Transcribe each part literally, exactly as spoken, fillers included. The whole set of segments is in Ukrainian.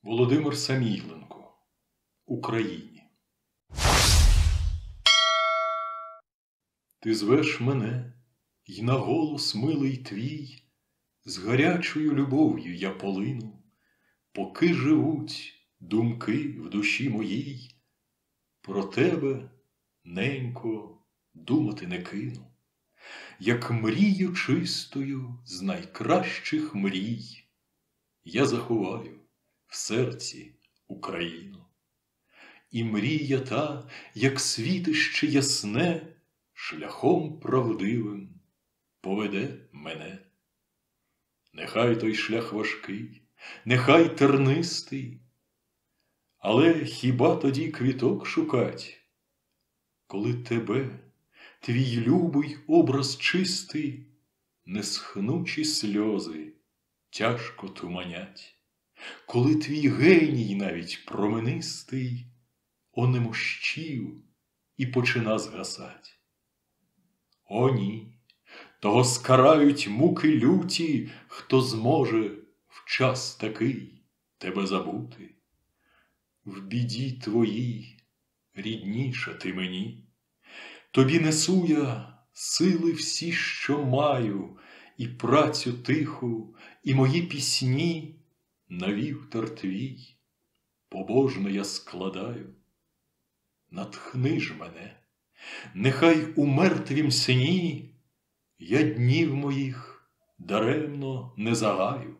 Володимир Самійленко. Україні. Ти звеш мене, й на голос милий твій, з гарячою любов'ю я полину, поки живуть думки в душі моїй, про тебе, ненько, думати не кину, як мрію чистою з найкращих мрій, я заховаю в серці Україну. І мрія та, як світище ясне, шляхом правдивим поведе мене. Нехай той шлях важкий, нехай тернистий, але хіба тоді квіток шукать, коли тебе, твій любий образ чистий, несхнучі сльози тяжко туманять, коли твій геній навіть променистий онемощів і почина згасать. О, ні, того скарають муки люті, хто зможе в час такий тебе забути. В біді твоїй, рідніша ти мені, тобі несу я сили всі, що маю, і працю тиху, і мої пісні на вівтар твій побожно я складаю. Натхни ж мене, нехай у мертвім сні я днів моїх даремно не загаю.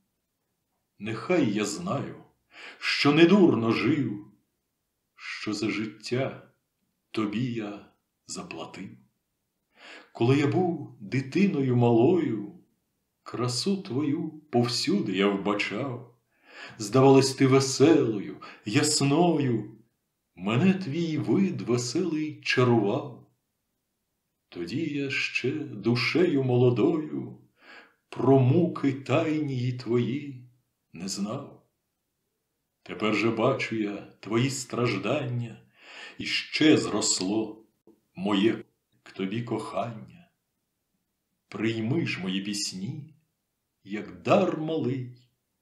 Нехай я знаю, що недурно жив, що за життя тобі я заплатив. Коли я був дитиною малою, красу твою повсюди я вбачав. Здавалось, ти веселою, ясною, мене твій вид веселий чарував. Тоді я ще душею молодою про муки тайнії твої не знав. Тепер же бачу я твої страждання, і ще зросло моє к тобі кохання. Прийми ж мої пісні, як дар малий,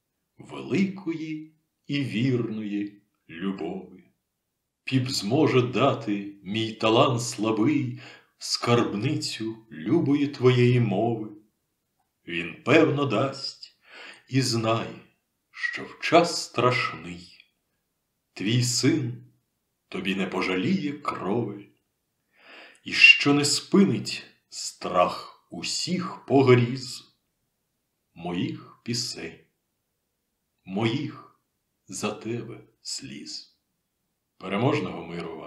великої і вірної любові. Піп зможе дати мій талант слабий скарбницю любої твоєї мови. Він певно дасть, і знай, що в час страшний твій син тобі не пожаліє крови, і що не спинить страх усіх погріз моїх пісень, моїх за тебе сліз. Переможного миру вам!